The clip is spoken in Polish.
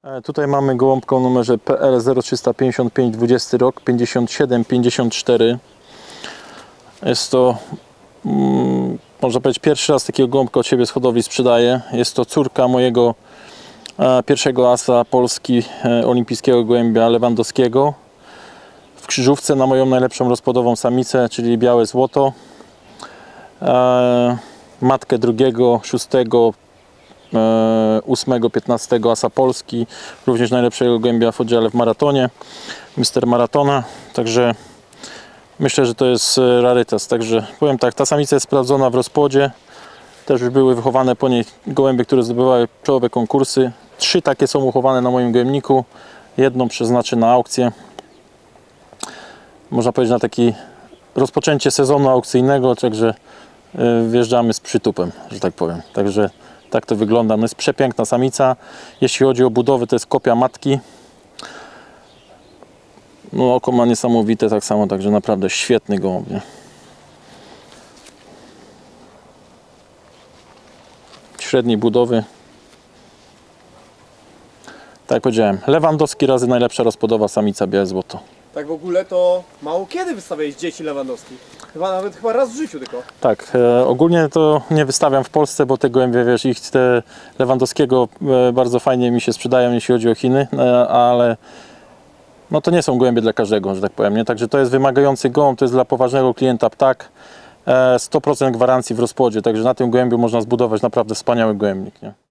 Tutaj mamy gołąbkę o numerze PL 0355 20 rok 5754. Jest to, można powiedzieć, pierwszy raz takiego gołąbka od siebie z hodowli sprzedaję. Jest to córka mojego pierwszego asa Polski, olimpijskiego gołębia Lewandowskiego. W krzyżówce na moją najlepszą rozpłodową samicę, czyli białe złoto. Matkę drugiego, szóstego, 8, 15 asa Polski, również najlepszego gołębia w oddziale w maratonie, Mister Maratona, także myślę, że to jest rarytas. Także powiem tak, ta samica jest sprawdzona w rozpłodzie, też już były wychowane po niej gołębie, które zdobywały czołowe konkursy. 3 takie są uchowane na moim gołębniku, jedną przeznaczę na aukcję, można powiedzieć na taki rozpoczęcie sezonu aukcyjnego, także wjeżdżamy z przytupem, że tak powiem. Także tak to wygląda. No jest przepiękna samica. Jeśli chodzi o budowę, to jest kopia matki. No oko ma niesamowite tak samo, także naprawdę świetny gołąb. Średniej budowy. Tak jak powiedziałem, Lewandowski razy najlepsza rozpłodowa samica białe złoto. Tak w ogóle to mało kiedy wystawiałeś dzieci Lewandowskich. Nawet chyba raz w życiu tylko. Tak, ogólnie to nie wystawiam w Polsce, bo te gołębie, wiesz, ich te Lewandowskiego bardzo fajnie mi się sprzedają, jeśli chodzi o Chiny, ale no to nie są gołębie dla każdego, że tak powiem, nie? Także to jest wymagający gołąb, to jest dla poważnego klienta ptak, 100% gwarancji w rozpłodzie, także na tym gołębiu można zbudować naprawdę wspaniały gołębnik, nie?